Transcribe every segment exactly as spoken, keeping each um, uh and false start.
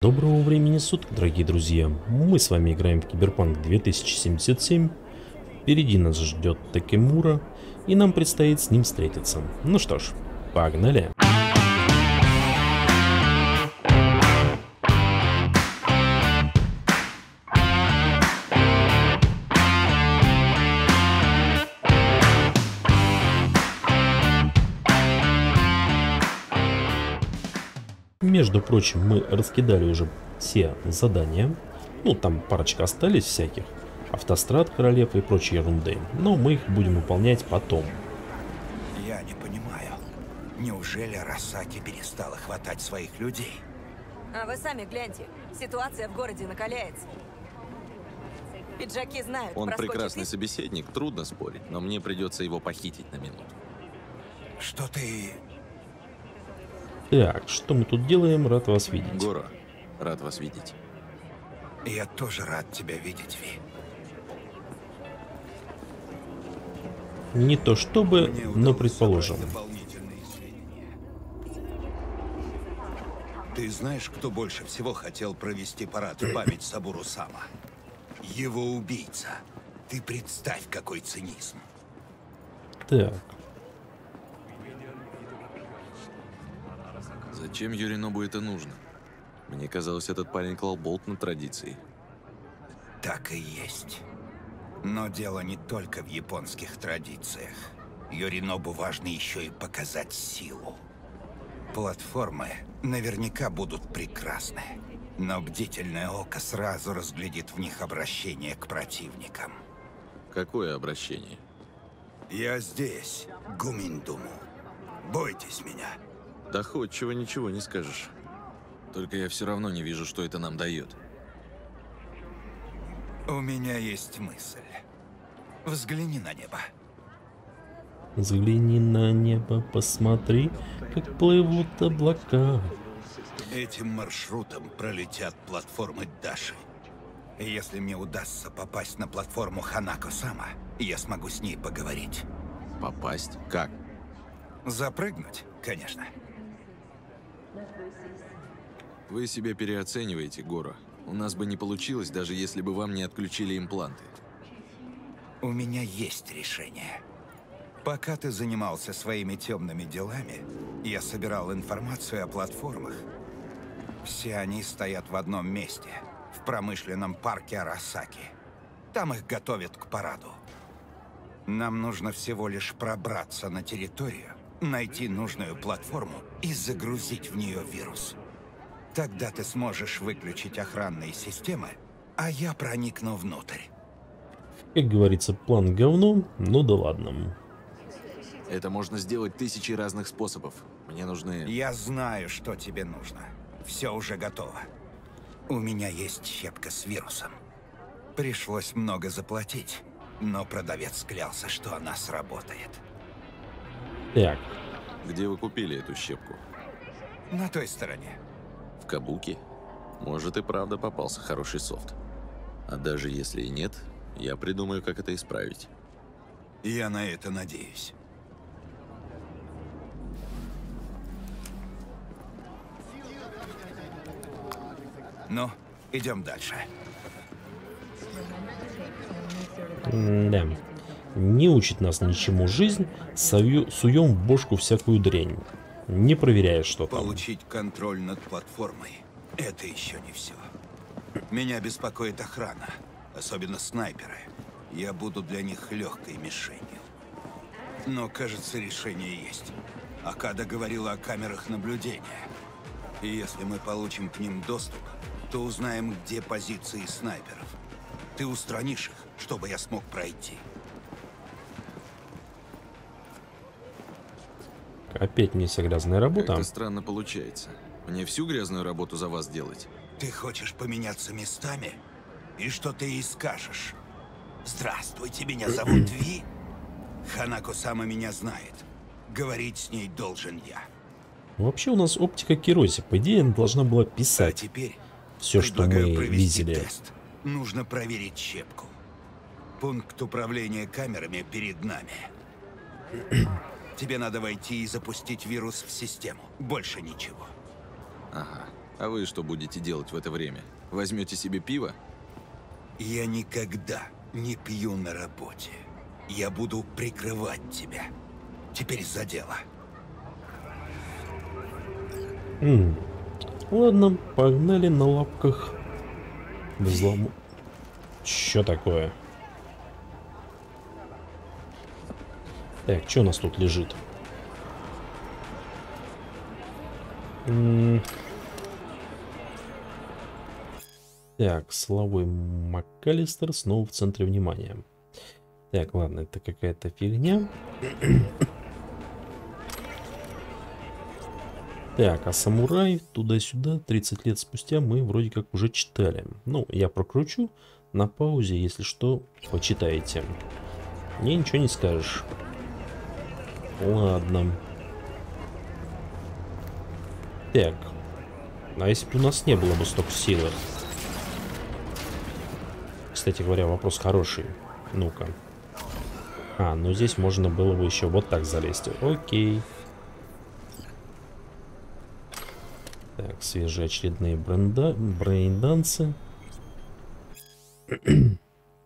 Доброго времени суток, дорогие друзья! Мы с вами играем в Киберпанк две тысячи семьдесят семь. Впереди нас ждет Такемура, и нам предстоит с ним встретиться. Ну что ж, погнали! Между прочим, мы раскидали уже все задания. Ну, там парочка остались всяких. Автострад, королев и прочей ерунды. Но мы их будем выполнять потом. Я не понимаю. Неужели Арасаки перестала хватать своих людей? А вы сами гляньте. Ситуация в городе накаляется. Пиджаки знают. Он прекрасный и... собеседник, трудно спорить, но мне придется его похитить на минуту. Что ты... Так, что мы тут делаем? Рад вас видеть. Горо, рад вас видеть. Я тоже рад тебя видеть, Ви. Не то чтобы, Мне но удалось предположим. собрать дополнительные сведения. Ты знаешь, кто больше всего хотел провести парад в память Сабуру Сама? Его убийца. Ты представь, какой цинизм. Так, Зачем Юринобу это нужно? Мне казалось, этот парень клал болт на традиции. Так и есть. Но дело не только в японских традициях. Юринобу важно еще и показать силу. Платформы наверняка будут прекрасны, но бдительное око сразу разглядит в них обращение к противникам. Какое обращение? Я здесь, Гуминдуму. Бойтесь меня. Доходчиво ничего не скажешь. Только я все равно не вижу, что это нам дает. У меня есть мысль. Взгляни на небо. взгляни на небо, посмотри, как плывут облака. Этим маршрутом пролетят платформы Даши. И если мне удастся попасть на платформу Ханако-сама, я смогу с ней поговорить. Попасть? Как? Запрыгнуть, конечно. Вы себя переоцениваете, Горо. У нас бы не получилось, даже если бы вам не отключили импланты. У меня есть решение. Пока ты занимался своими темными делами, я собирал информацию о платформах. Все они стоят в одном месте, в промышленном парке Арасаки. Там их готовят к параду. Нам нужно всего лишь пробраться на территорию, найти нужную платформу и загрузить в нее вирус. Тогда ты сможешь выключить охранные системы, а я проникну внутрь. Как говорится, план говно, ну да ладно. Это можно сделать тысячи разных способов. Мне нужны... Я знаю, что тебе нужно. Все уже готово. У меня есть щепка с вирусом. Пришлось много заплатить, но продавец клялся, что она сработает. Так, Где вы купили эту щепку? На той стороне. В Кабуки? Может, и правда попался хороший софт. А даже если и нет, я придумаю, как это исправить. Я на это надеюсь. Ну, идем дальше. да. Не учит нас ничему жизнь, сою- суем в бошку всякую дрянь, не проверяя, что там. Получить контроль над платформой – это еще не все. Меня беспокоит охрана, особенно снайперы. Я буду для них легкой мишенью. Но, кажется, решение есть. Акада говорила о камерах наблюдения. И если мы получим к ним доступ, то узнаем, где позиции снайперов. Ты устранишь их, чтобы я смог пройти. Опять мне вся грязная работа. Как-то странно получается. Мне всю грязную работу за вас делать? Ты хочешь поменяться местами? И что ты ей скажешь? Здравствуйте, меня зовут Ви. Ханако-сама меня знает. Говорить с ней должен я. Вообще у нас оптика Кироси, по идее, она должна была А писать теперь все, что мы предлагаю провести видели. тест. Нужно проверить щепку. Пункт управления камерами перед нами. Тебе надо войти и запустить вирус в систему. Больше ничего. Ага. А вы что будете делать в это время? Возьмете себе пиво? Я никогда не пью на работе. Я буду прикрывать тебя. Теперь за дело. М. Ладно, погнали на лапках. Взлому. Чё такое? Так, что у нас тут лежит? М. Так, Славой МакАлистер снова в центре внимания. Так, ладно, это какая-то фигня. Так, а самурай туда-сюда тридцать лет спустя мы вроде как уже читали. Ну, я прокручу на паузе, если что, почитайте. Мне ничего не скажешь. Ладно. Так. А если бы у нас не было бы столько силы? Кстати говоря, вопрос хороший. Ну-ка. А, ну здесь можно было бы еще вот так залезть. Окей. Так, свежие очередные бренда... брейндансы. Ну,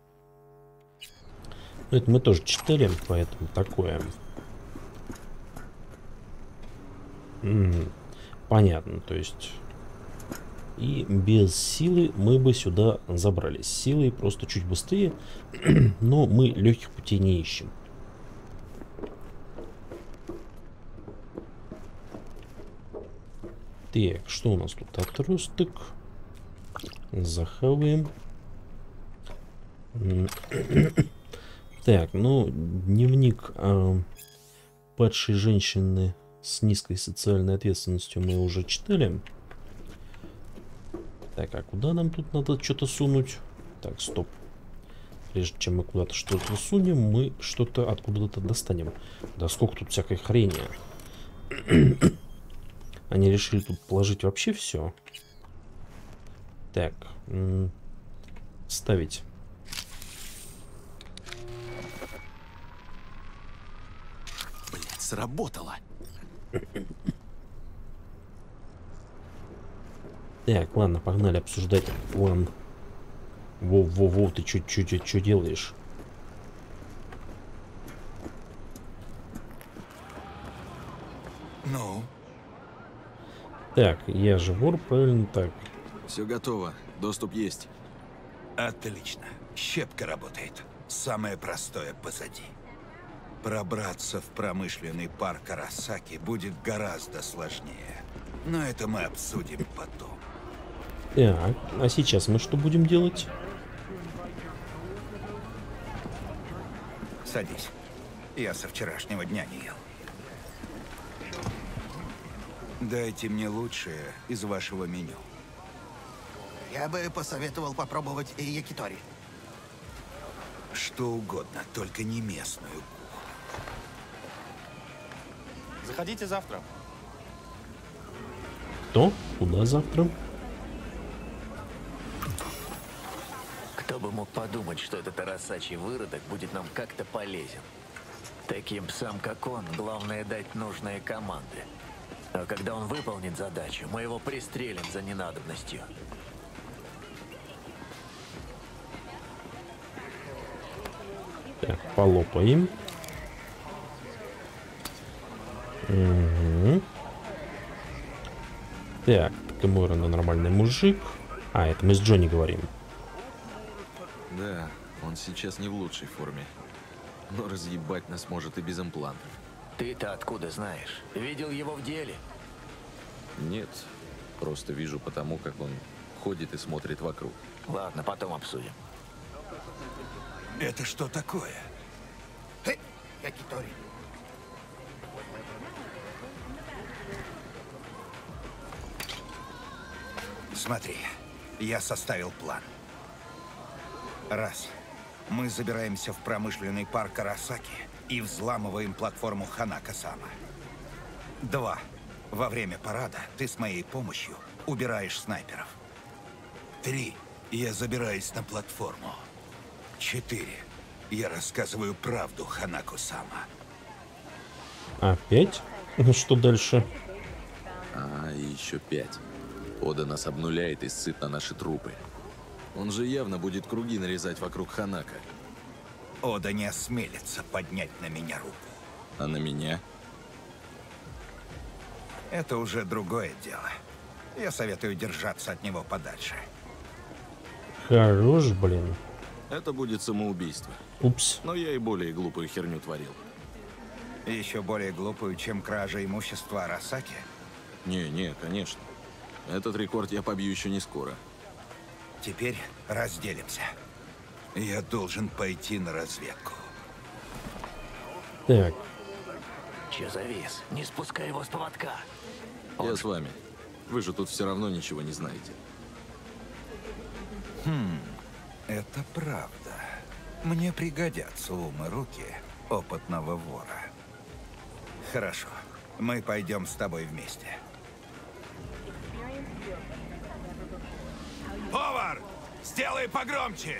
это мы тоже читали, поэтому такое. М-м, понятно, то есть... И без силы мы бы сюда забрались. С силой просто чуть быстрее, но мы легких путей не ищем. Так, что у нас тут? Отросток. Захаваем. Так, ну, дневник э, падшей женщины с низкой социальной ответственностью мы уже читали. Так, а куда нам тут надо что-то сунуть? Так, стоп. Прежде чем мы куда-то что-то сунем, мы что-то откуда-то достанем. Да сколько тут всякой хрени. Они решили тут положить вообще все. Так. Ставить. Блять, сработало. Так, ладно, погнали обсуждать план. Во-во-во, ты чуть-чуть что делаешь? Ну? Так, я же вор, правильно так. Все готово, доступ есть. Отлично. Щепка работает. Самое простое позади. Пробраться в промышленный парк Арасаки будет гораздо сложнее. Но это мы обсудим потом. Так, а сейчас мы что будем делать? Садись. Я со вчерашнего дня не ел. Дайте мне лучшее из вашего меню. Я бы посоветовал попробовать и якитори. Что угодно, только не местную. Заходите завтра. Кто? Куда завтра? Кто бы мог подумать, что этот арасачий выродок будет нам как-то полезен. Таким псам, как он, главное дать нужные команды. А когда он выполнит задачу, мы его пристрелим за ненадобностью. Так, полопаем. Угу. Так, Такамура нормальный мужик. А, это мы с Джонни говорим. Да, он сейчас не в лучшей форме. Но разъебать нас может и без имплантов. Ты-то откуда знаешь? Видел его в деле? Нет, просто вижу потому, как он ходит и смотрит вокруг. Ладно, потом обсудим. Это что такое? Хе, якитори. Смотри, я составил план. Раз. Мы забираемся в промышленный парк Арасаки и взламываем платформу Ханако-сама. Два. Во время парада ты с моей помощью убираешь снайперов. Три. Я забираюсь на платформу. Четыре. Я рассказываю правду Ханако-сама. Опять? Ну что дальше? А, и еще пять. Ода нас обнуляет и ссыт на наши трупы. Он же явно будет круги нарезать вокруг Ханака. Ода не осмелится поднять на меня руку. А на меня? Это уже другое дело. Я советую держаться от него подальше. Хорош, блин. Это будет самоубийство. Упс. Но я и более глупую херню творил. Еще более глупую, чем кража имущества Арасаки? Не, не, конечно. Этот рекорд я побью еще не скоро. Теперь разделимся. Я должен пойти на разведку. Так, Че завис? Не спускай его с поводка. Я с вами. Вы же тут все равно ничего не знаете. Это правда. Мне пригодятся ум и руки опытного вора. Хорошо. Мы пойдем с тобой вместе. Повар! Сделай погромче!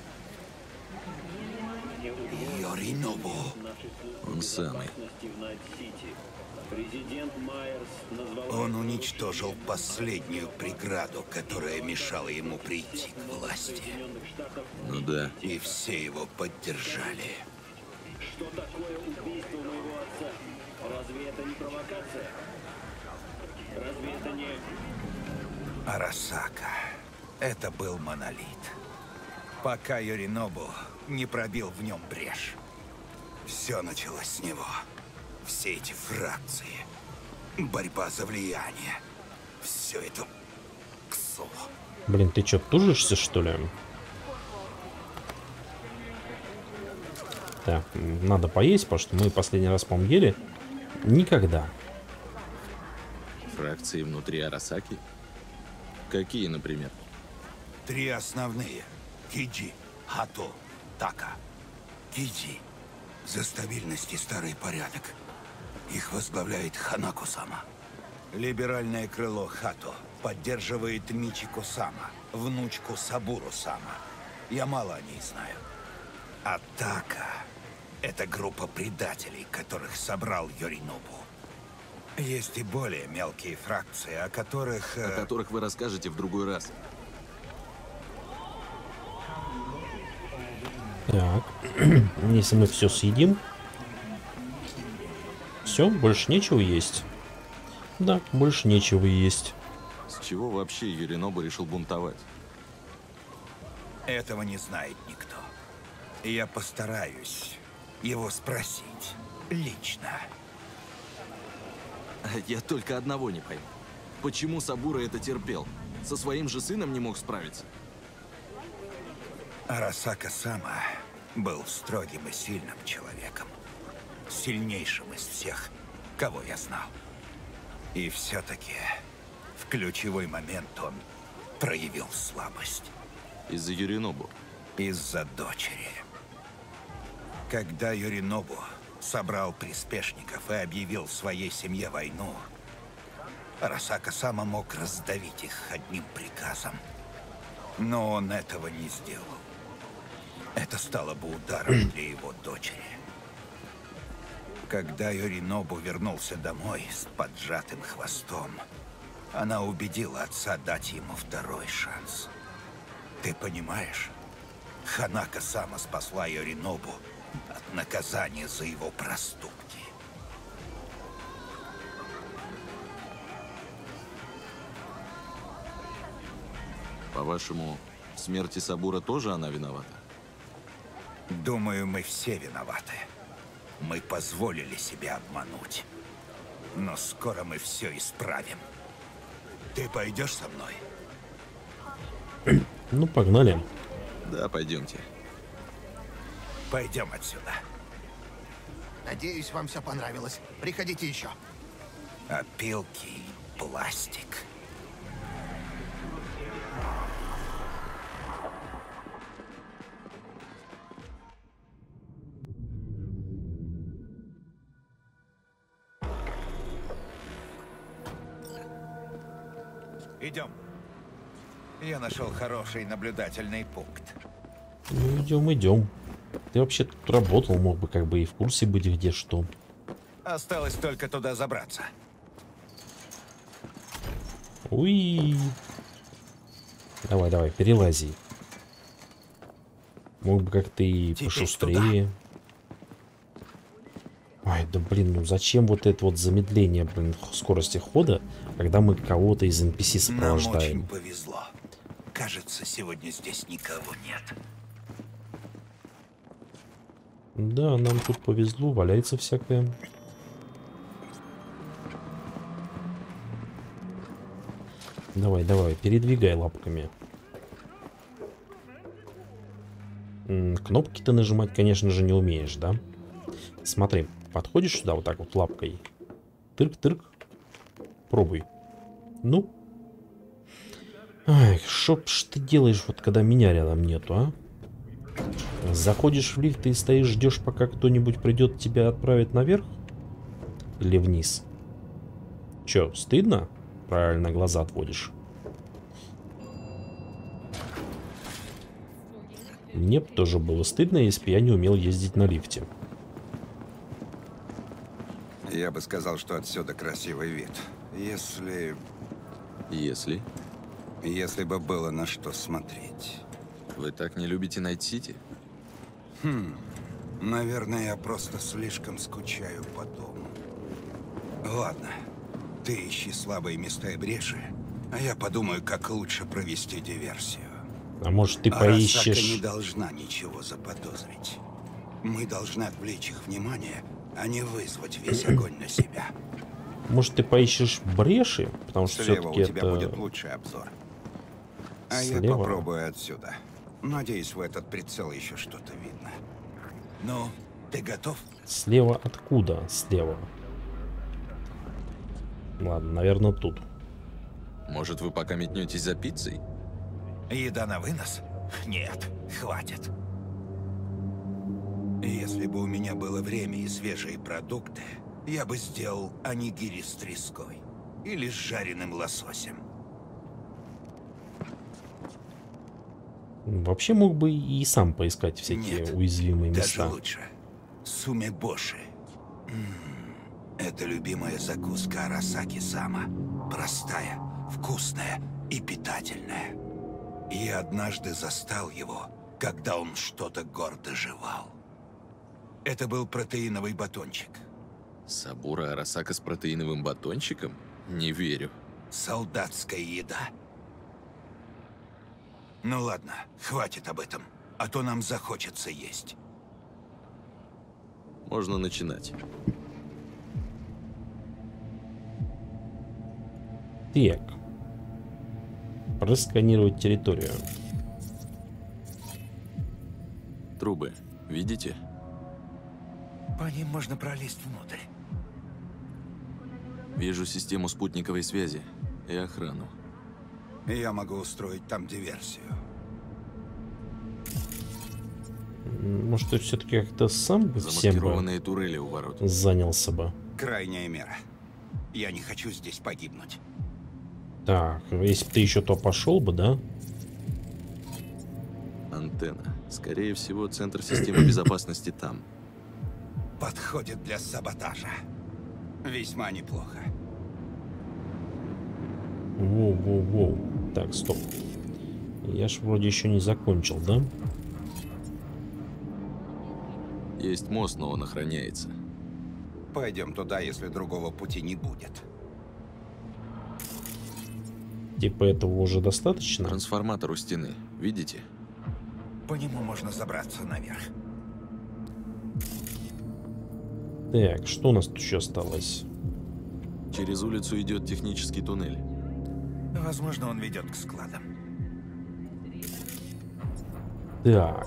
Йоринобу. Он самый. Он уничтожил последнюю преграду, которая мешала ему прийти к власти. Ну да. И все его поддержали. Что такое убийство моего отца? Разве это не провокация? Разве это не... Арасака. Это был монолит. Пока Йоринобу не пробил в нем брешь. Все началось с него. Все эти фракции. Борьба за влияние. Все это... Ксо. блин, ты чё, тужишься, что ли? Так, надо поесть, потому что мы последний раз, по-моему, ели никогда. Фракции внутри Арасаки? Какие, например? Три основные. Киджи, Хато, Така. Киджи. За стабильность и старый порядок. Их возглавляет Ханако-сама. Либеральное крыло Хато поддерживает Мичико-сама, внучку Сабуру-сама. Я мало о ней знаю. А Така — это группа предателей, которых собрал Йоринобу. Есть и более мелкие фракции, о которых... О э, которых вы расскажете в другой раз. Так, если мы все съедим, все, больше нечего есть. Да, больше нечего есть. С чего вообще Йоринобу решил бунтовать? Этого не знает никто. И я постараюсь его спросить лично. Я только одного не пойму. Почему Сабура это терпел? Со своим же сыном не мог справиться? Арасака-сама был строгим и сильным человеком. Сильнейшим из всех, кого я знал. И все-таки в ключевой момент он проявил слабость. Из-за Йоринобу. Из-за дочери. Когда Йоринобу собрал приспешников и объявил своей семье войну, Арасака-сама мог раздавить их одним приказом. Но он этого не сделал. Это стало бы ударом для его дочери. Когда Йоринобу вернулся домой с поджатым хвостом, она убедила отца дать ему второй шанс. Ты понимаешь? Ханако-сама спасла Йоринобу от наказания за его проступки. По-вашему, в смерти Сабура тоже она виновата? Думаю, мы все виноваты. Мы позволили себя обмануть. Но скоро мы все исправим. Ты пойдешь со мной? Ну, погнали. Да, пойдемте. Пойдем отсюда. Надеюсь, вам все понравилось. Приходите еще. Опилки, пластик. Идем. Я нашел хороший наблюдательный пункт. Ну, идем, идем. Ты вообще тут работал, мог бы как бы и в курсе быть, где что. Осталось только туда забраться. Уи. Давай, давай, перелази. Мог бы как-то и Теперь пошустрее. Ой, да блин, ну зачем вот это вот замедление, блин, скорости хода, когда мы кого-то из эн пи си Нам очень сопровождаем? повезло. Кажется, сегодня здесь никого нет. Да, нам тут повезло, валяется всякое. Давай, давай, передвигай лапками. М, кнопки ты нажимать, конечно же, не умеешь, да? Смотри, подходишь сюда вот так вот лапкой. Тырк-тырк. Пробуй. Ну. Ай, шо ж ты делаешь, вот когда меня рядом нету, а? Заходишь в лифт и стоишь, ждешь, пока кто-нибудь придет тебя отправить наверх? Или вниз? Че, стыдно? Правильно, глаза отводишь. Мне бы тоже было стыдно, если бы я не умел ездить на лифте. Я бы сказал, что отсюда красивый вид. Если... Если Если бы было на что смотреть. вы так не любите Найт-Сити, Наверное, я просто слишком скучаю по дому. Ладно, ты ищи слабые места и бреши, а я подумаю, как лучше провести диверсию. А может, ты Арасака не поищешь... должна ничего заподозрить. Мы должны отвлечь их внимание, а не вызвать весь огонь на себя. Может, ты поищешь бреши? Потому что Слева у все-таки тебя это... будет лучший обзор. А я Слева? попробую отсюда. Надеюсь, в этот прицел еще что-то видно. Ну, ты готов? Слева откуда? Слева. Ладно, наверное, тут. может, вы пока метнетесь за пиццей? Еда на вынос? Нет, хватит. Если бы у меня было время и свежие продукты, я бы сделал онигири с треской или с жареным лососем. Вообще мог бы и сам поискать всякие Нет, уязвимые даже места. лучше. Сумебоши. М, Это любимая закуска Арасаки-сама. Простая, вкусная и питательная. Я однажды застал его, когда он что-то гордо жевал. Это был протеиновый батончик. Сабура Арасака с протеиновым батончиком? Не верю. Солдатская еда. Ну ладно, хватит об этом, а то нам захочется есть. Можно начинать. Так. Просканировать территорию. Трубы. Видите? По ним можно пролезть внутрь. Вижу систему спутниковой связи и охрану. Я могу устроить там диверсию. Может, ты все-таки как-то сам бы всем бы Замаскированные турели у ворот. занялся бы. Крайняя мера. Я не хочу здесь погибнуть. Так, если бы ты еще то пошел бы, да? Антенна. Скорее всего, центр системы безопасности там. Подходит для саботажа. Весьма неплохо. Воу-воу-воу. Так, стоп. Я ж вроде еще не закончил, да? Есть мост, но он охраняется. Пойдем туда, если другого пути не будет. Типа этого уже достаточно? Трансформатор у стены. Видите? По нему можно забраться наверх. Так, что у нас тут еще осталось? Через улицу идет технический туннель. Возможно, он ведет к складам. Так.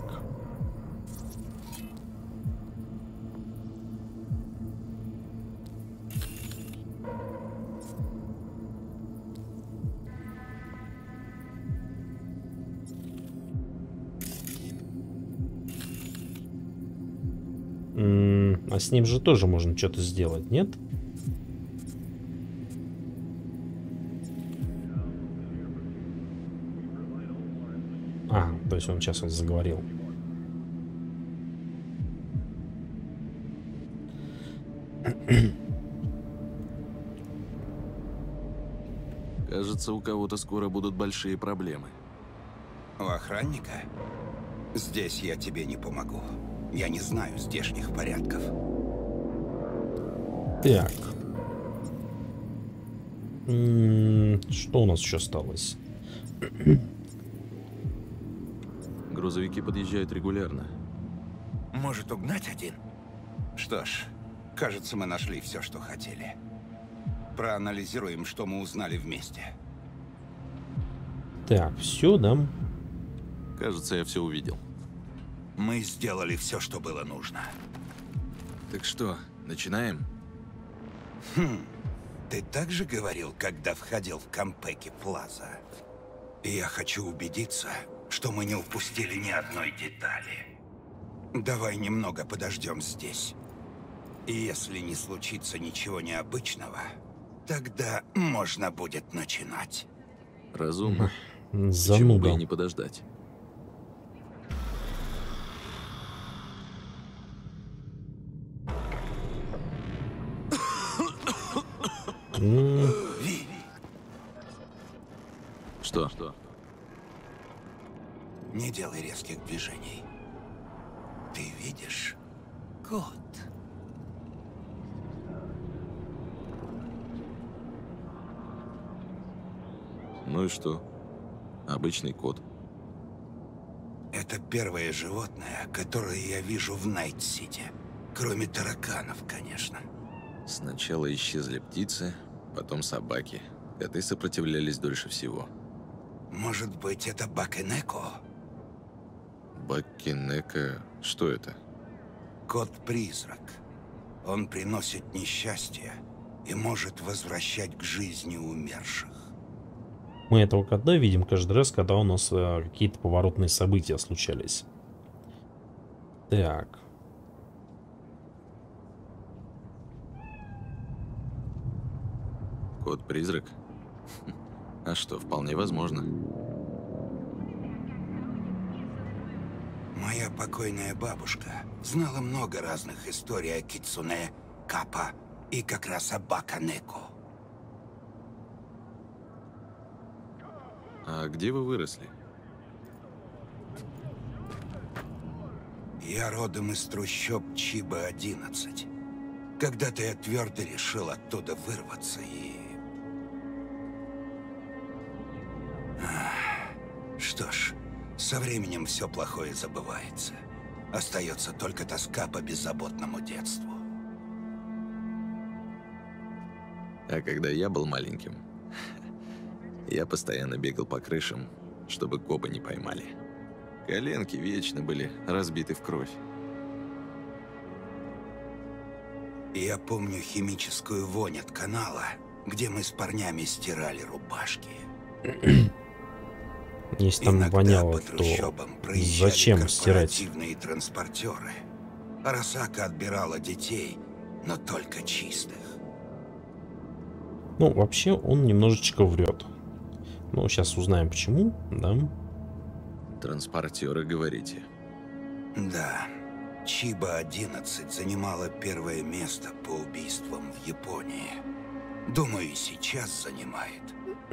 М, А с ним же тоже можно что-то сделать, нет? А, то есть он сейчас он заговорил. Кажется, у кого-то скоро будут большие проблемы. У охранника? Здесь я тебе не помогу. Я не знаю здешних порядков. Так. М, Что у нас еще осталось? Грузовики подъезжают регулярно. Может, угнать один? Что ж, кажется, мы нашли все, что хотели. Проанализируем, что мы узнали вместе. Так, все, да? Кажется, я все увидел. Мы сделали все, что было нужно. Так что, начинаем? Ты так же говорил, когда входил в Кампеки Плаза? И я хочу убедиться, что мы не упустили ни одной детали. Давай немного подождем здесь. И если не случится ничего необычного, тогда можно будет начинать. Разумно. Почему бы и Зануда. не подождать? М, Ви, Что? Что? не делай резких движений. Ты видишь? Кот. Ну и что? Обычный кот. Это первое животное, которое я вижу в Найт-Сити. Кроме тараканов, конечно. Сначала исчезли птицы, потом собаки. Коты сопротивлялись дольше всего. Может быть, это Бакенеко? Бакинека... Что это? Кот-призрак. Он приносит несчастье и может возвращать к жизни умерших. Мы этого кота видим каждый раз, когда у нас э, какие-то поворотные события случались. Так. Кот-призрак? А что, вполне возможно. Моя покойная бабушка знала много разных историй о Кицуне, Капа и как раз о Бакенеко. А где вы выросли? Я родом из трущоб Чиба одиннадцать. Когда-то я твердо решил оттуда вырваться и... Ах, что ж, со временем все плохое забывается. Остается только тоска по беззаботному детству. А когда я был маленьким, я постоянно бегал по крышам, чтобы копы не поймали. Коленки вечно были разбиты в кровь. Я помню химическую вонь от канала, где мы с парнями стирали рубашки. Если там Иногда воняло, по то трущобам проезжали зачем стирать? корпоративные транспортеры. Арасака отбирала детей, но только чистых. Ну, вообще, он немножечко врет. Ну, сейчас узнаем почему, да? Транспортеры, говорите. Да, Чиба одиннадцать занимала первое место по убийствам в Японии. Думаю, и сейчас занимает.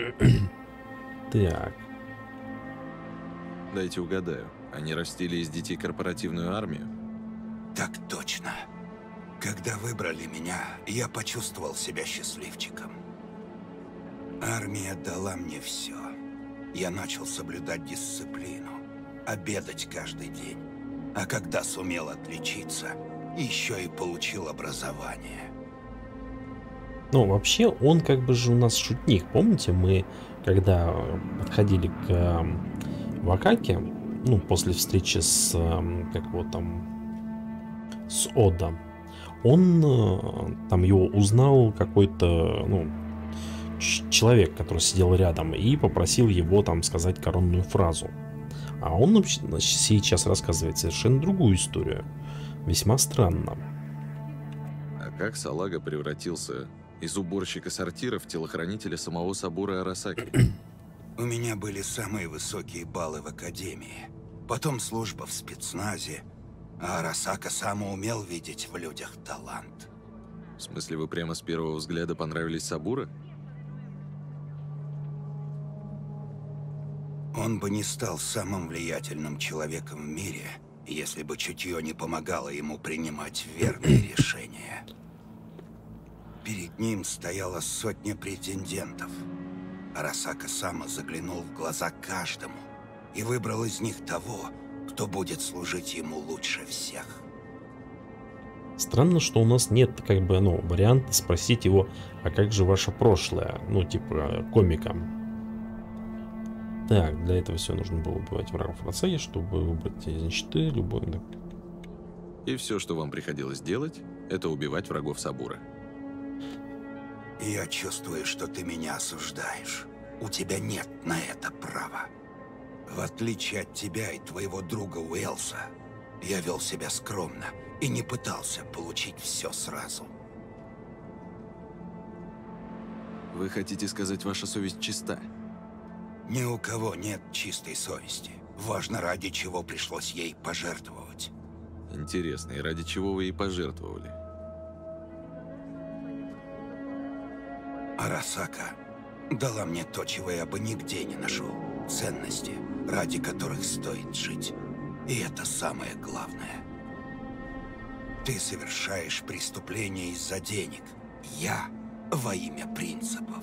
Так. Дайте угадаю. Они растили из детей корпоративную армию? Так точно. Когда выбрали меня, я почувствовал себя счастливчиком. Армия дала мне все. Я начал соблюдать дисциплину, обедать каждый день. А когда сумел отличиться, еще и получил образование. Ну, вообще, он как бы же у нас шутник. Помните, мы, когда подходили к э, Вакаке, ну, после встречи с, э, как его там, с Ода, он э, там его узнал какой-то, ну, человек, который сидел рядом, и попросил его там сказать коронную фразу. А он значит, сейчас рассказывает совершенно другую историю. Весьма странно. А как салага превратился из уборщика сортира в телохранителя самого собора Арасаки? У меня были самые высокие баллы в академии. Потом служба в спецназе. А Арасака сам умел видеть в людях талант. В смысле, вы прямо с первого взгляда понравились Сабура? Он бы не стал самым влиятельным человеком в мире, если бы чутье не помогало ему принимать верные решения. Перед ним стояла сотня претендентов. Арасака Сама заглянул в глаза каждому и выбрал из них того, кто будет служить ему лучше всех. Странно, что у нас нет, как бы, ну, варианта спросить его, а как же ваше прошлое? Ну, типа, комиком. Так, для этого все нужно было убивать врагов Арасаки, чтобы выбрать из нищеты любой... Да. И все, что вам приходилось делать, это убивать врагов Сабура. Я чувствую, что ты меня осуждаешь. У тебя нет на это права. В отличие от тебя и твоего друга Уэлса, я вел себя скромно и не пытался получить все сразу. Вы хотите сказать, ваша совесть чиста? Ни у кого нет чистой совести. Важно, ради чего пришлось ей пожертвовать. Интересно, и ради чего вы ей пожертвовали? Арасака дала мне то, чего я бы нигде не нашел. Ценности, ради которых стоит жить. И это самое главное. Ты совершаешь преступление из-за денег. Я во имя принципов.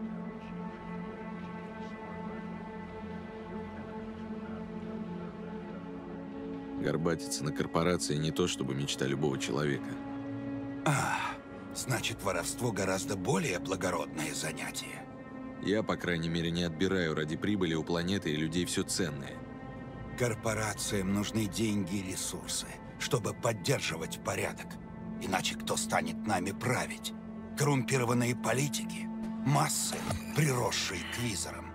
Горбатиться на корпорации не то, чтобы мечта любого человека. А, значит, воровство гораздо более благородное занятие. Я, по крайней мере, не отбираю ради прибыли у планеты и людей все ценное. Корпорациям нужны деньги и ресурсы, чтобы поддерживать порядок. Иначе кто станет нами править? Коррумпированные политики? Массы, приросшие к визорам?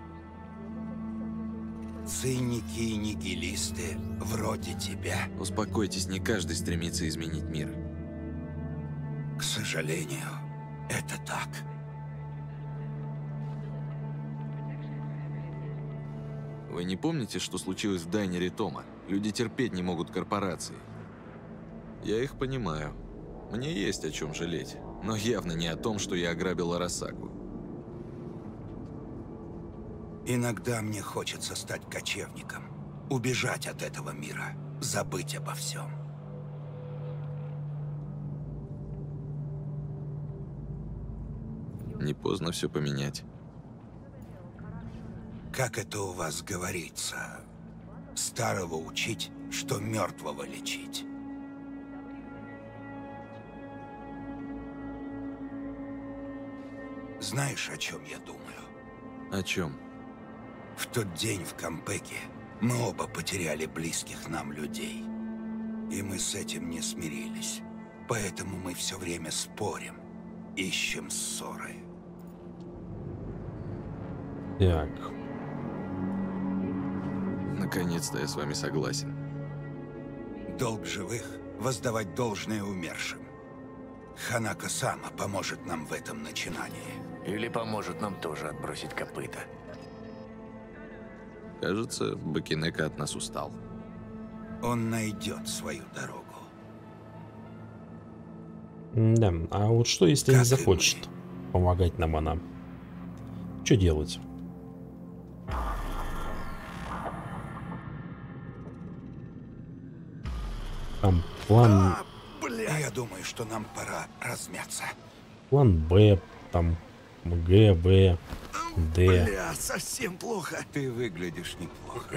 Циники и нигилисты вроде тебя. Успокойтесь, не каждый стремится изменить мир. К сожалению, это так. Вы не помните, что случилось в дайнере Тома? Люди терпеть не могут корпорации. Я их понимаю. Мне есть о чем жалеть, но явно не о том, что я ограбил Арасаку. Иногда мне хочется стать кочевником, убежать от этого мира, забыть обо всем. Не поздно все поменять. Как это у вас говорится? Старого учить, что мертвого лечить. Знаешь, о чем я думаю? О чем? В тот день в Кампеке мы оба потеряли близких нам людей. И мы с этим не смирились. Поэтому мы все время спорим, ищем ссоры. Так. Наконец-то я с вами согласен. Долг живых – воздавать должное умершим. Ханако Сама поможет нам в этом начинании. Или поможет нам тоже отбросить копыта. Кажется, Бакинека от нас устал. Он найдет свою дорогу. Да, а вот что, если Как не и захочет мы. помогать нам она? Что делать? Там план, А, бля, я думаю, что нам пора размяться. план Б, там Г, В, Д. Бля, совсем плохо. Ты выглядишь неплохо.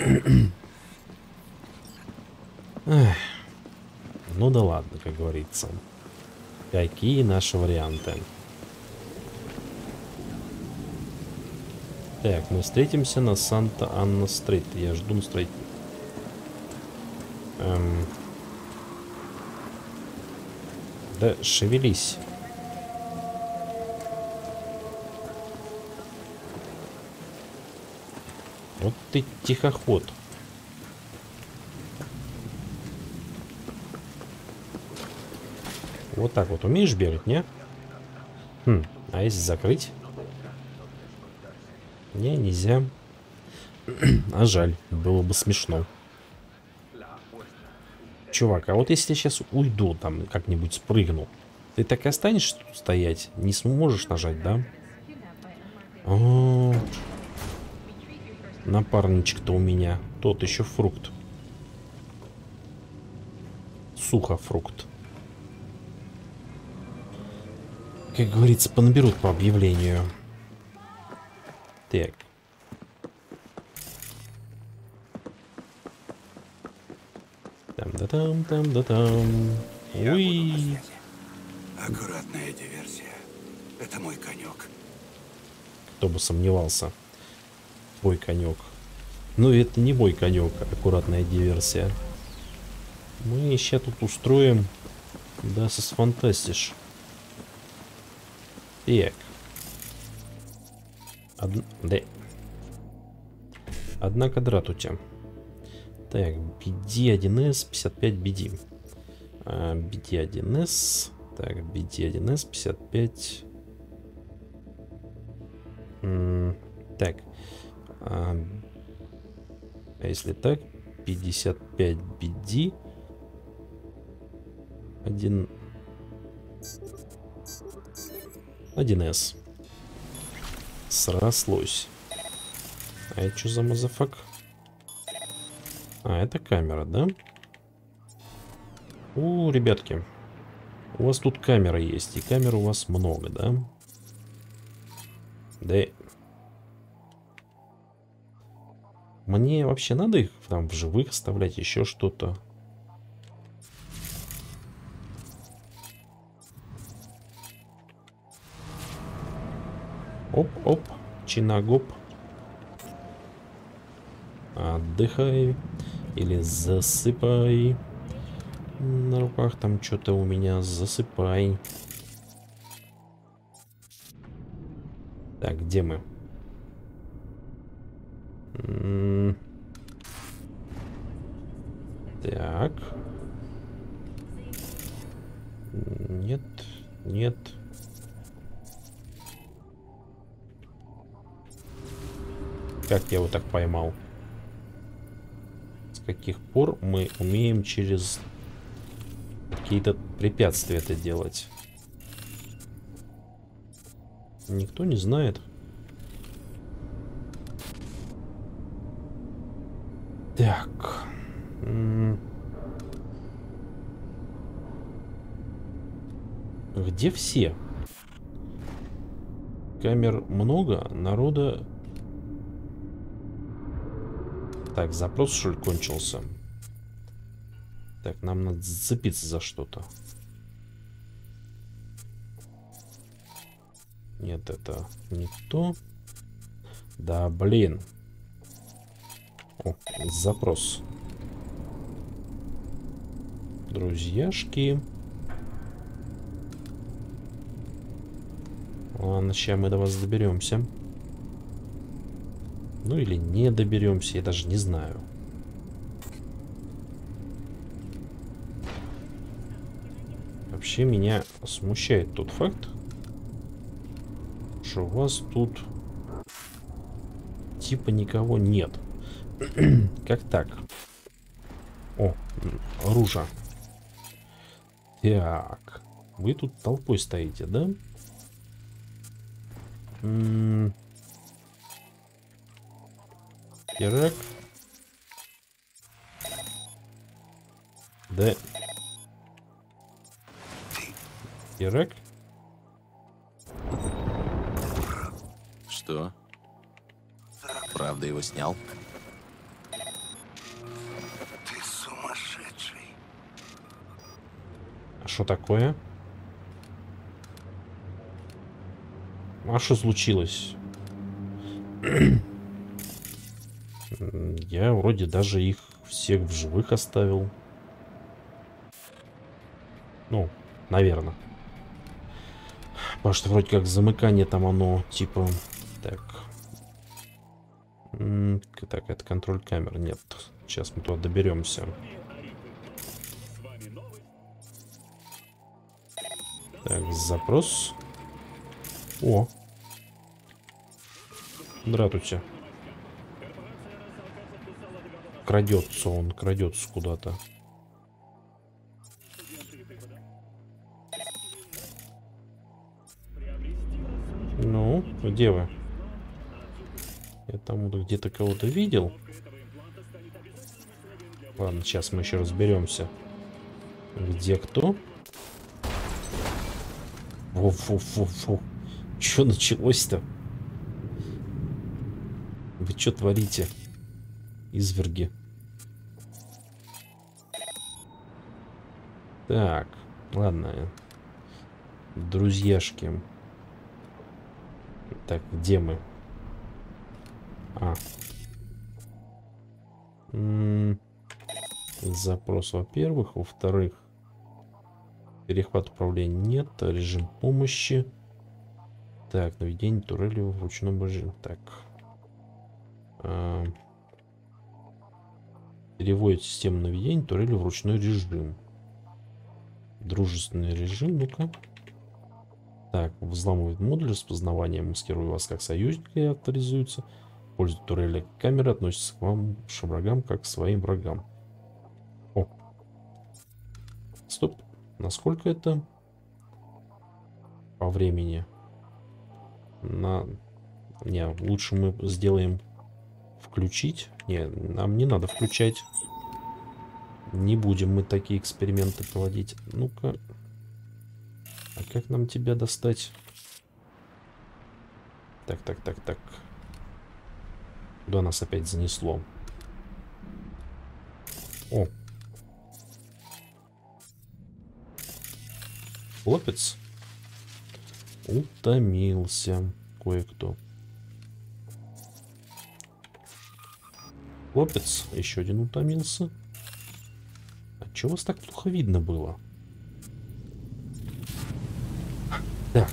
Эх, ну да ладно, как говорится. Какие наши варианты? Так, мы встретимся на Санта-Анна-стрит. Я жду строить. Эм... Да шевелись. Вот ты тихоход. Вот так вот умеешь бегать, не? Хм, а если закрыть? Не, нельзя. А жаль, было бы смешно. Чувак, а вот если я сейчас уйду, там как-нибудь спрыгну, ты так и останешься тут стоять? Не сможешь нажать, да? О, Напарничек-то у меня. Тот еще фрукт. Сухофрукт. Как говорится, понаберут по объявлению. Так. Там-да-там, там-да-там. Уи. Аккуратная диверсия. Это мой конек. Кто бы сомневался. Твой конек. Но это не мой конек, аккуратная диверсия. Мы сейчас тут устроим. Да, сфантастишь. Так. Од... Да. Одна квадрат у тебя. Так, би ди один эс пятьдесят пять би ди. А, би ди один эс. Так, би ди один эс пятьдесят пять. М-м, так. А, а если так, пятьдесят пять би ди. один. один эс. Срослось. А это что за мазафак? А, это камера, да? У, ребятки. У вас тут камера есть. И камер у вас много, да? Да. Мне вообще надо их там в живых оставлять, еще что-то. Оп-оп, чинагоп. Отдыхай. Или засыпай. На руках там что-то у меня. Засыпай. Так, где мы? М-м- так. Нет, нет. Как я его так поймал? С каких пор мы умеем через какие-то препятствия это делать? Никто не знает. Так. М-м. Где все? Камер много, народа... Так, запрос, что ли, кончился? Так, нам надо зацепиться за что-то. Нет, это не то. Да, блин. О, запрос. Друзьяшки. Ладно, сейчас мы до вас доберемся. Ну или не доберемся, я даже не знаю. Вообще меня смущает тот факт, что у вас тут типа никого нет. Как так? О, оружие. Так, вы тут толпой стоите, да? М-м- Херак. Да. Херак. Что? Правда его снял? Ты сумасшедший. А что такое? А что случилось? Я вроде даже их всех в живых оставил. Ну, наверное. Потому что вроде как замыкание там оно типа... Так. М, Так, это контроль камер. Нет. Сейчас мы туда доберемся. Так, запрос. О. Здравствуйте. Крадется он, крадется куда-то. Ну, где вы? Я там где-то кого-то видел. Ладно, сейчас мы еще разберемся. Где кто? Фу-фу-фу-фу. Что началось-то? Вы что творите? Изверги. Так, ладно. Друзьяшки. Так, где мы? А. М-м- запрос, во-первых. Во-вторых, перехват управления нет. Режим помощи. Так, наведение турели в ручном режиме. Так. А. Переводит систему наведения турели в ручной режим. Дружественный режим, ну-ка. Так, взламывает модуль распознавания, маскируя вас как союзника и авторизуется. Пользует турели камеры, относится к вам, вашим врагам, как к своим врагам. О. Стоп. Насколько это по времени? На... Не, лучше мы сделаем включить. Не, нам не надо включать. Не будем мы такие эксперименты проводить. Ну-ка. А как нам тебя достать? Так, так, так, так. Куда нас опять занесло? О. Хлопец. Утомился кое-кто. Хлопец. Еще один утомился. А чего вас так плохо видно было? Так.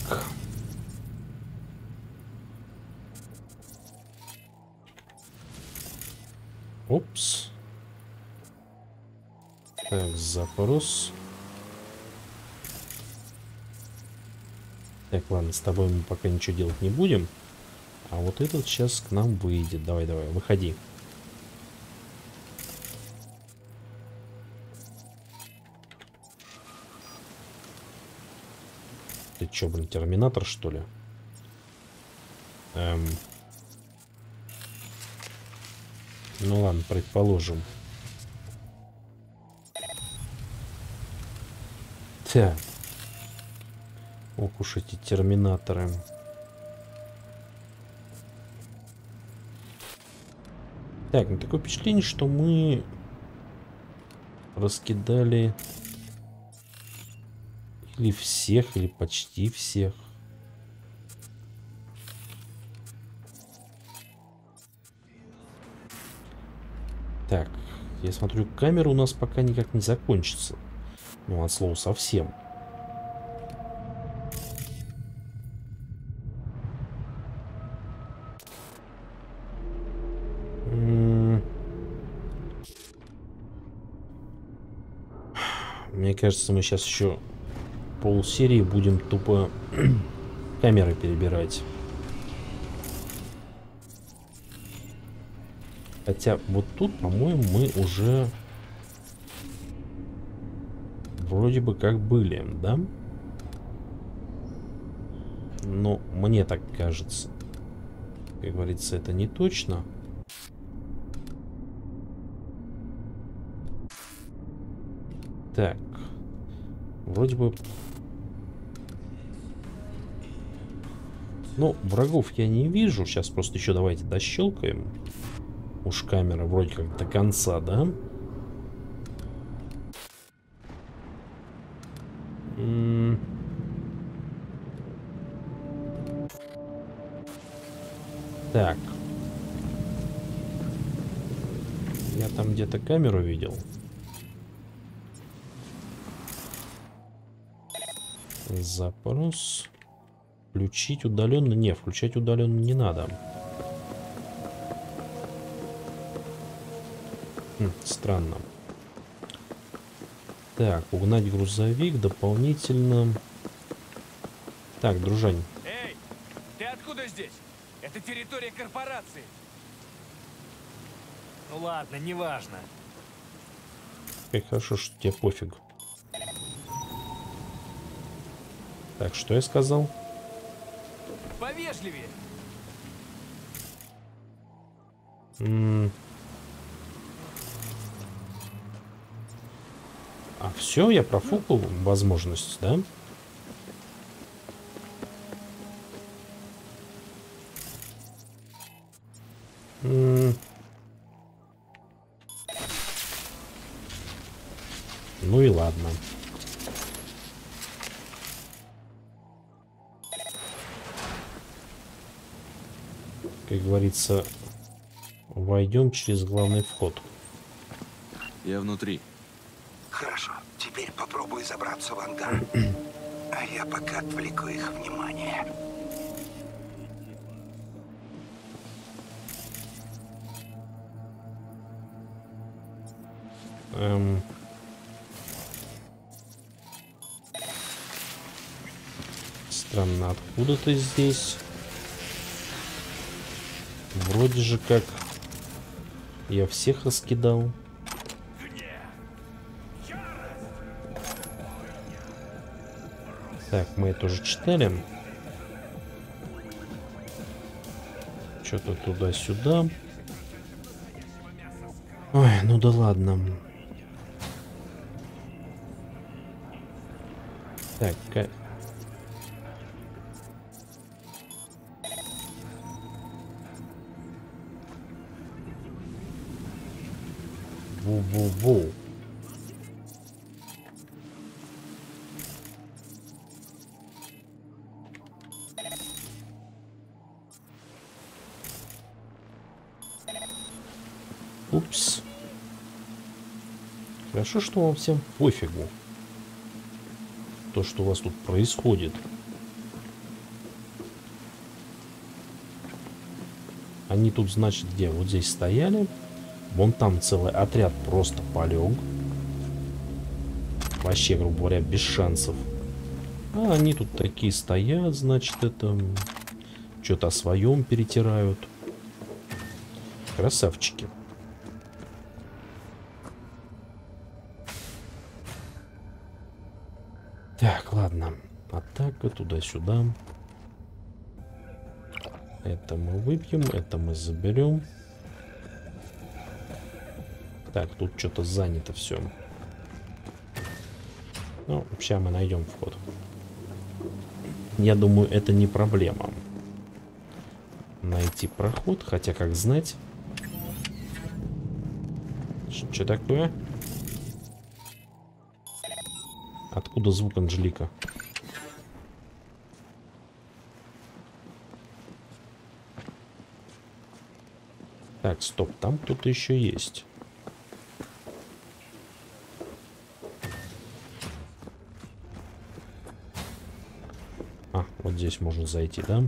Опс. Так, запрос. Так, ладно, с тобой мы пока ничего делать не будем. А вот этот сейчас к нам выйдет. Давай, давай, выходи. Ты чё, блин, терминатор, что ли? Эм... Ну ладно, предположим. Так. Ох уж эти терминаторы. Так, ну такое впечатление, что мы раскидали или всех, или почти всех. Так, я смотрю, камера у нас пока никак не закончится. Ну, от слова совсем. Мне кажется, мы сейчас еще полсерии будем тупо камеры перебирать. Хотя вот тут, по-моему, мы уже вроде бы как были, да? Но мне так кажется. Как говорится, это не точно. Так. Вроде бы... Ну, врагов я не вижу. Сейчас просто еще давайте дощелкаем. Уж камера вроде как до конца, да? М-м- так. Я там где-то камеру видел. Запрос. Включить удаленно. Не, включать удаленно не надо. Хм, странно. Так, угнать грузовик дополнительно. Так, дружань. Эй, ты откуда здесь? Это территория корпорации. Ну ладно, неважно. Как хорошо, что тебе пофиг. Так, что я сказал? Повежливее. М а все, я профукал возможность, да? М ну и ладно. Как говорится, войдем через главный вход. Я внутри. Хорошо, теперь попробуй забраться в ангар. А я пока отвлеку их внимание. Эм... Странно, откуда ты здесь? Вроде же как я всех раскидал. Так, мы это уже читали. Что-то туда-сюда. Ой, ну да ладно. Так, ка... Ву-ву-ву. Упс. Хорошо, что вам всем пофигу. То, что у вас тут происходит. Они тут, значит, где? Вот здесь стояли. Вон там целый отряд просто полег. Вообще, грубо говоря, без шансов. А они тут такие стоят, значит, это... Что-то о своем перетирают. Красавчики. Так, ладно. Атака туда-сюда. Это мы выпьем, это мы заберем. Так, тут что-то занято все. Ну, сейчас мы найдем вход. Я думаю, это не проблема. Найти проход, хотя, как знать. Что такое? Откуда звук, Анжелика? Так, стоп, там кто-то еще есть. А, вот здесь можно зайти, да?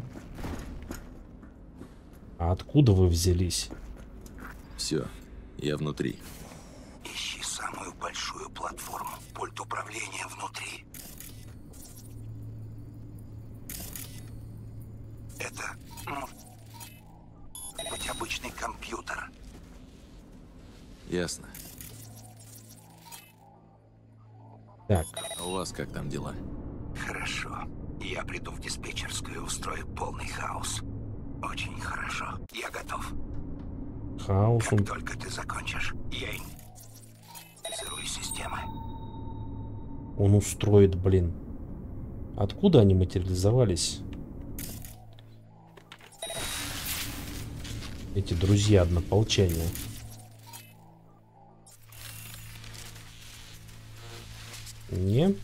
А откуда вы взялись? Все, я внутри. Ищи самую большую платформу. Пульт управления внутри. Это может быть обычный компьютер. Ясно. Так. А у вас как там дела? Хорошо. Я приду в диспетчерскую и устрою полный хаос. Очень хорошо. Я готов. Хаос. Как только ты закончишь, я инициирую системы. Он устроит, блин. Откуда они материализовались? Эти друзья однополчане. Не.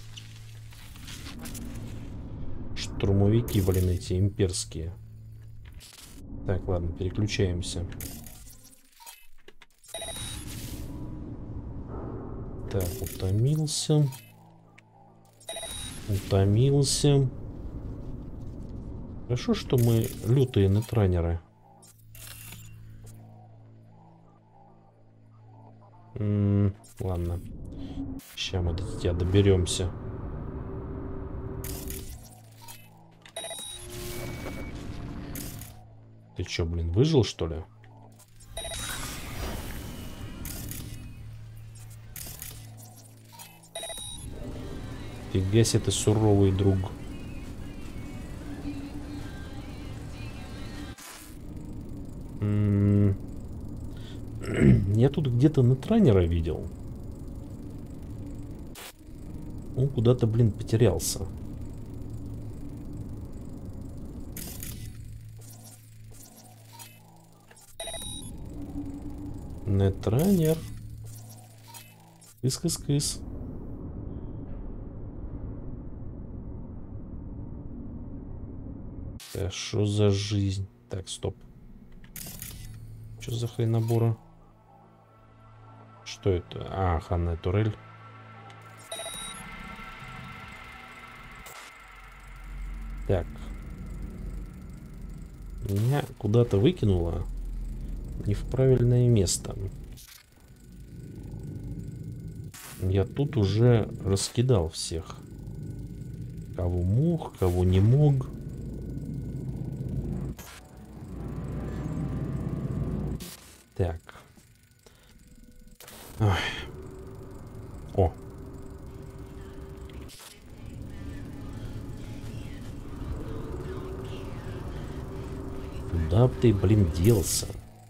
Штурмовики, блин, эти имперские. Так, ладно, переключаемся. Так, утомился. Утомился. Хорошо, что мы лютые нетранеры. М-м, ладно. Сейчас мы до тебя доберемся. Ты чё, блин, выжил, что ли? Фига себе ты суровый друг. М-м, тут где-то нетранера видел. Он куда-то, блин, потерялся. Нетранер. Кыс-кыс-кыс. Да что за жизнь? Так, стоп. Что за хренобора? Что это? А, ханная турель. Так. Меня куда-то выкинуло. Не в правильное место. Я тут уже раскидал всех. Кого мог, кого не мог. Так. Ой. О. Куда б ты, блин, делся?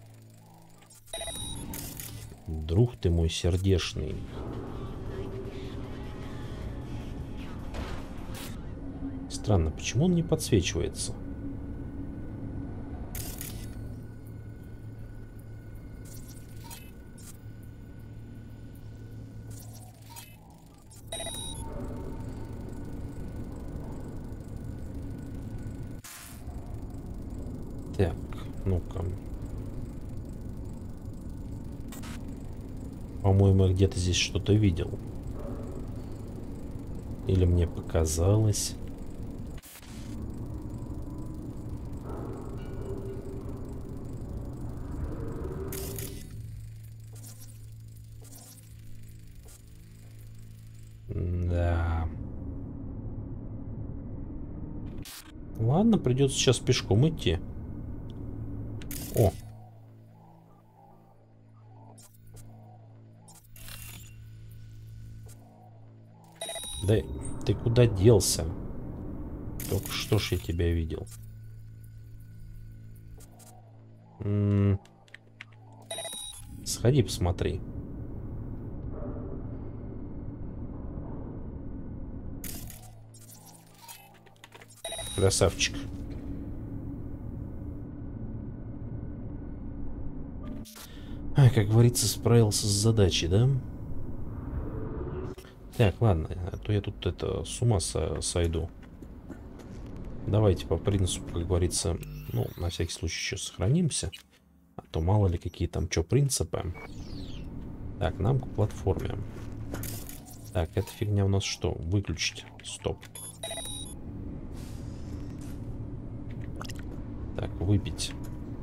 Друг ты мой сердечный. Странно, почему он не подсвечивается? Так, ну-ка. По-моему, я где-то здесь что-то видел. Или мне показалось. Да. Ладно, придется сейчас пешком идти. О. Да ты куда делся? Только что ж я тебя видел. М-м- Сходи, посмотри. Красавчик. А, как говорится, справился с задачей, да? Так, ладно, а то я тут это с ума со сойду. Давайте по принципу, как говорится, ну, на всякий случай еще сохранимся. А то мало ли какие там что принципы. Так, нам к платформе. Так, эта фигня у нас что? Выключить. Стоп. Так, выпить.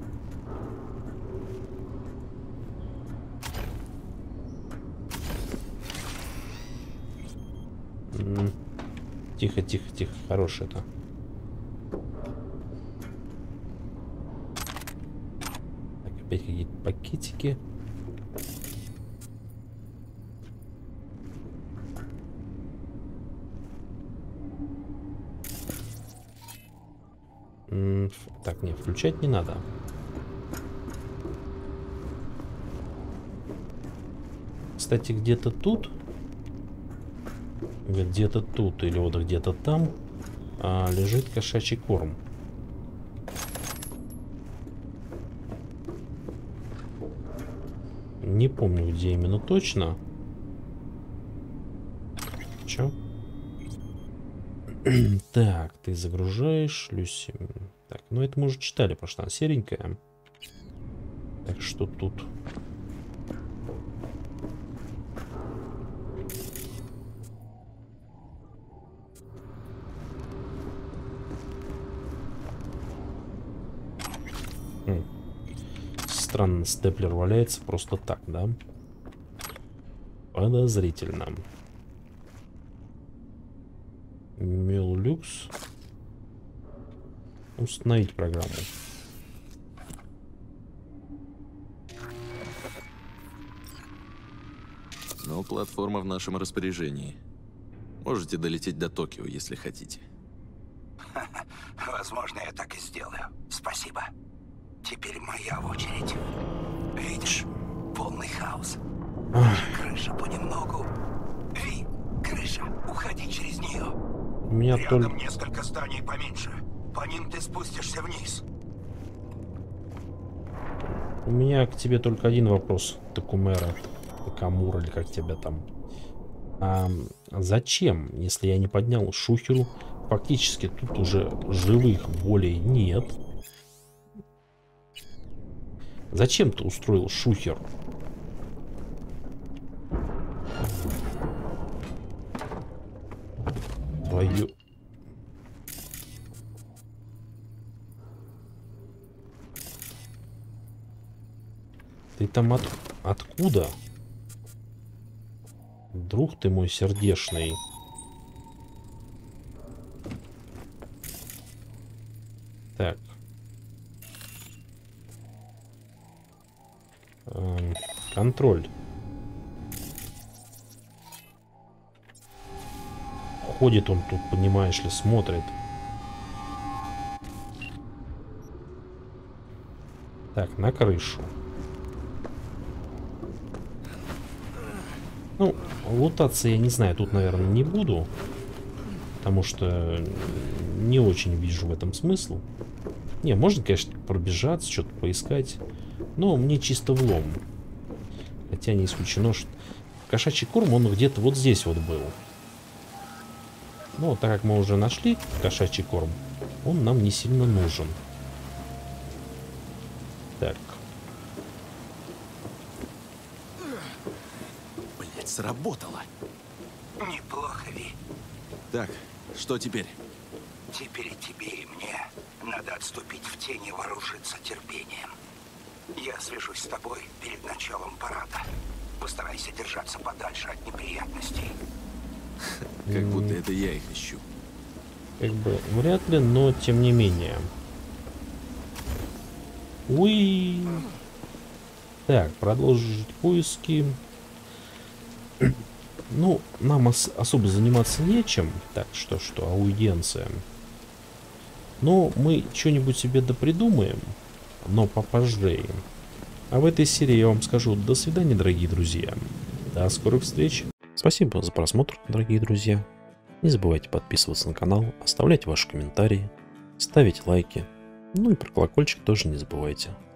Тихо, тихо, тихо. Хорош это. Так, опять какие-то пакетики. М-м, так, не, включать не надо. Кстати, где-то тут... Где-то тут или вот где-то там а, лежит кошачий корм. Не помню, где именно точно. Чё? Так, ты загружаешь, Люси. Так, ну это мы уже читали, потому что она серенькая. Так, что тут? Странно, степлер валяется просто так, да? Подозрительно. Меллюкс. Установить программу. Но платформа в нашем распоряжении. Можете долететь до Токио, если хотите. Возможно, я так и сделаю. Спасибо. Теперь моя очередь. Видишь, полный хаос. Ах. Крыша понемногу. Ви, крыша, уходи через нее. У меня Рядом только... несколько зданий поменьше. По ним ты спустишься вниз. У меня к тебе только один вопрос, Такумера. Такамура, или как тебя там. А зачем, если я не поднял шухеру? Фактически тут уже живых более нет. Зачем ты устроил шухер? Твою... Ты там от... откуда? Друг ты мой сердечный. Так. Эм, контроль. Ходит он тут, понимаешь ли, смотрит. Так, на крышу. Ну, лутаться я не знаю, тут, наверное, не буду. Потому что не очень вижу в этом смысл. Не, можно, конечно, пробежаться, что-то поискать. Но мне чисто влом. Хотя не исключено, что кошачий корм, он где-то вот здесь вот был. Но так как мы уже нашли кошачий корм, он нам не сильно нужен. Так. Блять, сработало. Неплохо, Ви. Так, что теперь? Теперь и тебе, и мне надо отступить в тени и вооружиться терпением. Я свяжусь с тобой перед началом парада. Постарайся держаться подальше от неприятностей. Как будто это я их ищу. Как бы вряд ли, но тем не менее. Уи. Так, продолжить поиски. Ну, нам ос особо заниматься нечем. Так, что, что, аудиенция. Но мы что-нибудь себе допридумаем, но попозже. А в этой серии я вам скажу до свидания, дорогие друзья. До скорых встреч. Спасибо за просмотр, дорогие друзья. Не забывайте подписываться на канал, оставлять ваши комментарии, ставить лайки. Ну и про колокольчик тоже не забывайте.